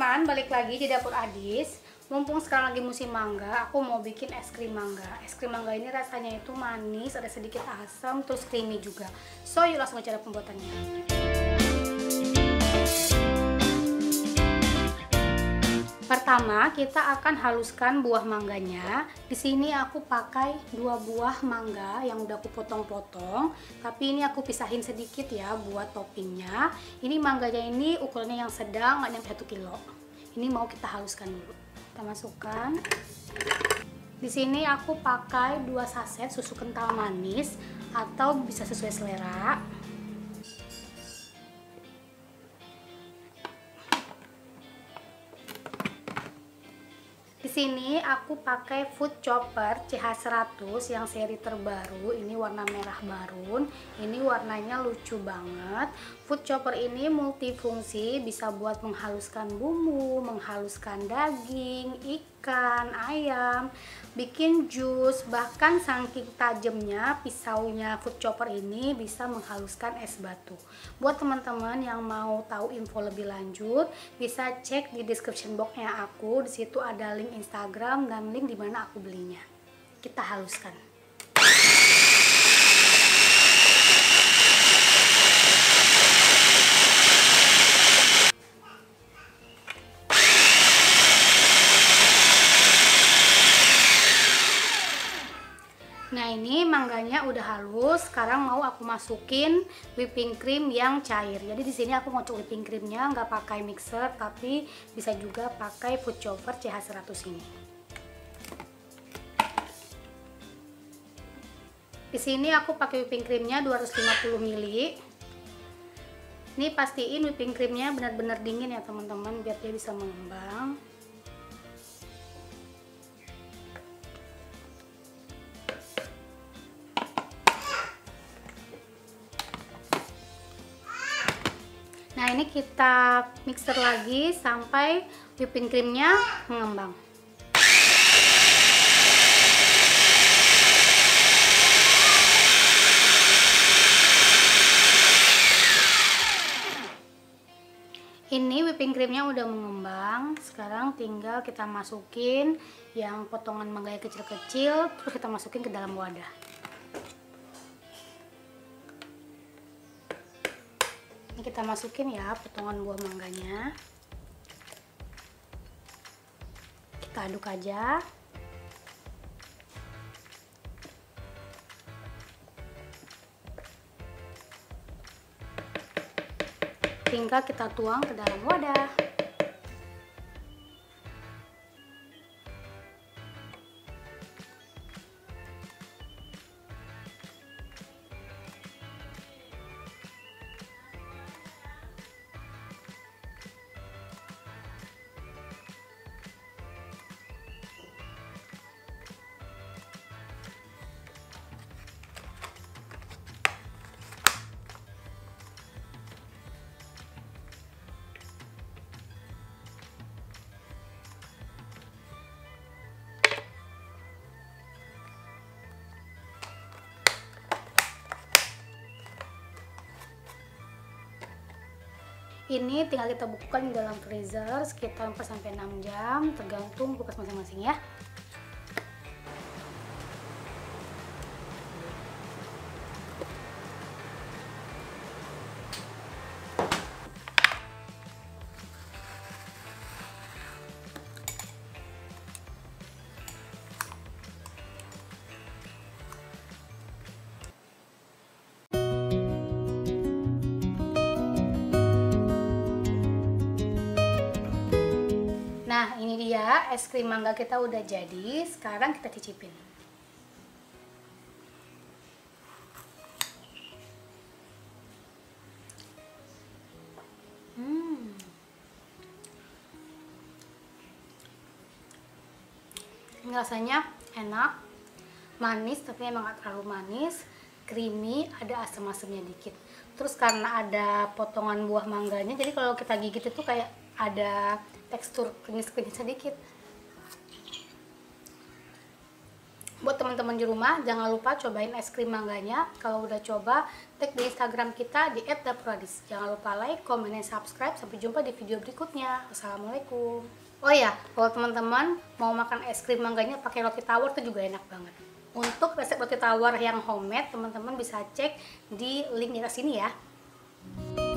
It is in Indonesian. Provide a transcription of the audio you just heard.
teman-teman, balik lagi di dapur Adis. Mumpung sekarang lagi musim mangga, aku mau bikin es krim mangga. Es krim mangga ini rasanya itu manis, ada sedikit asam, terus creamy juga. So, yuk langsung cara pembuatannya. Pertama, kita akan haluskan buah mangganya. Di sini aku pakai 2 buah mangga yang udah aku potong-potong, tapi ini aku pisahin sedikit ya buat toppingnya. Ini mangganya ini ukurannya yang sedang, nggak nyampe 1 kilo. Ini mau kita haluskan dulu. Kita masukkan. Di sini aku pakai 2 saset susu kental manis atau bisa sesuai selera. Di sini aku pakai food chopper CH100 yang seri terbaru. Ini warna merah barun. Ini warnanya lucu banget. Food chopper ini multifungsi, bisa buat menghaluskan bumbu, menghaluskan daging, ikan, ayam, bikin jus, bahkan saking tajamnya pisaunya food chopper ini bisa menghaluskan es batu. Buat teman-teman yang mau tahu info lebih lanjut, bisa cek di description box-nya aku. Di situ ada link Instagram dan link dimana aku belinya. Kita haluskan. Nah, ini mangganya udah halus. Sekarang mau aku masukin whipping cream yang cair. Jadi di sini aku ngocok whipping creamnya nggak pakai mixer, tapi bisa juga pakai food chopper CH100 ini. Di sini aku pakai whipping creamnya 250 ml. Ini pastiin whipping creamnya benar-benar dingin ya teman-teman, biar dia bisa mengembang. Nah, ini kita mixer lagi sampai whipping creamnya mengembang. Ini whipping creamnya udah mengembang. Sekarang tinggal kita masukin yang potongan mangganya kecil-kecil, terus kita masukin ke dalam wadah. Ini kita masukin ya potongan buah mangganya. Kita aduk aja. Tinggal kita tuang ke dalam wadah. Ini tinggal kita bukukan di dalam freezer sekitar 4-6 jam, tergantung kulkas masing-masing ya. Nah, ini dia es krim mangga kita udah jadi. Sekarang kita cicipin. Ini rasanya enak, manis tapi emang gak terlalu manis, creamy, ada asam-asamnya dikit. Terus karena ada potongan buah mangganya, jadi kalau kita gigit itu kayak ada tekstur klinis-klinis sedikit. Buat teman-teman di rumah, jangan lupa cobain es krim mangganya. Kalau udah coba, tag di Instagram kita di @dapurradis. Jangan lupa like, comment, dan subscribe. Sampai jumpa di video berikutnya. Wassalamualaikum. Oh ya, kalau teman-teman mau makan es krim mangganya pakai roti tawar itu juga enak banget. Untuk resep roti tawar yang homemade, teman-teman bisa cek di link di atas sini ya.